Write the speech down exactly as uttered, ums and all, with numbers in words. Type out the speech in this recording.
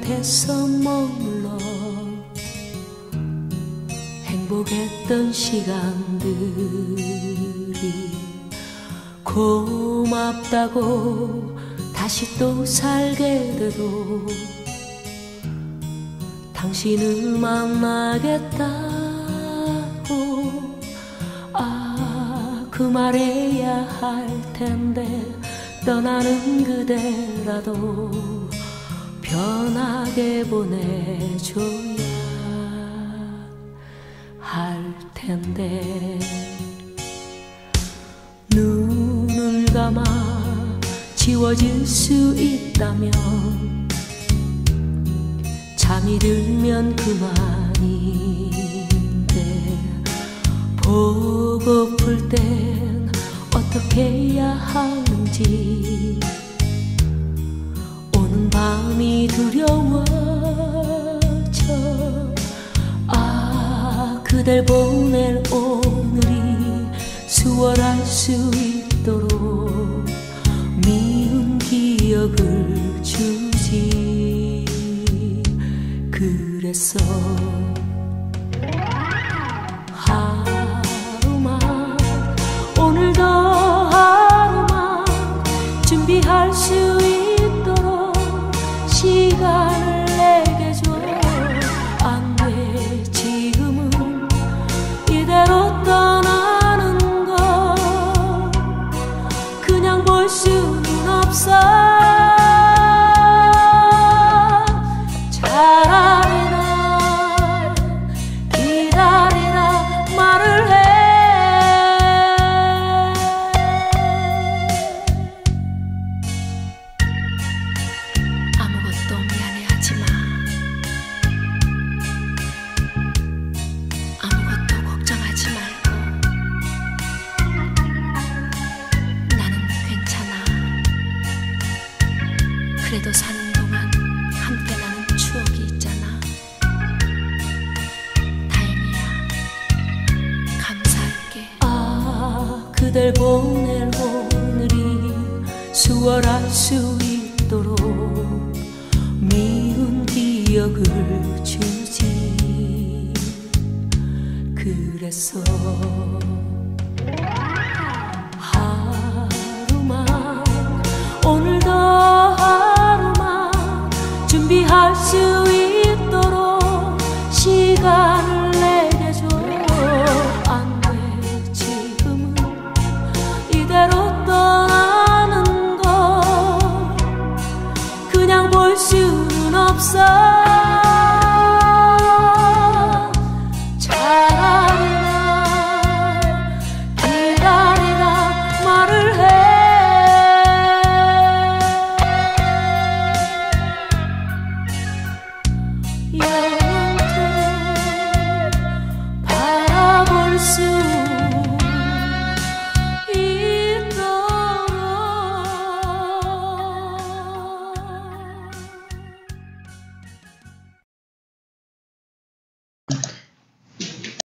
앞에서 머물러 행복했던 시간들이 고맙다고 다시 또 살게 돼도 당신을 만나겠다고 아, 그 말해야 할 텐데 떠나는 그대라도 편하게 보내줘야 할 텐데 눈을 감아 지워질 수 있다면 잠이 들면 그만인데 보고플 땐 어떻게 해야 하는지 오는 밤이 두려워져 아 그댈 보낼 오늘이 수월할 수 있도록 미운 기억을 주지 그래서 하루만 오늘도 하루만 준비할 수 있도록 시간을 내게 줘 안 돼 지금은 이대로 떠나는 거 그냥 볼 수는 없어 차라리 난 기다리라 말을 해 아무것도 미안해하지 마 아무것도 걱정하지 말고 나는 괜찮아 그래도 사는 동안 함께 나는 추억이 있잖아 다행이야 감사할게 아 그댈 보낼 오늘이 수월할 수 있도록 미운 기억을 주지 그래서 하루만 오늘도 하루만 준비할 수 있도록 시간을 내게 줘 안 돼 지금은 이대로 떠나는 거 그냥 볼 수는 없어 차라리 난 기다리라 말을 해 영원토록 바라볼 수 있도록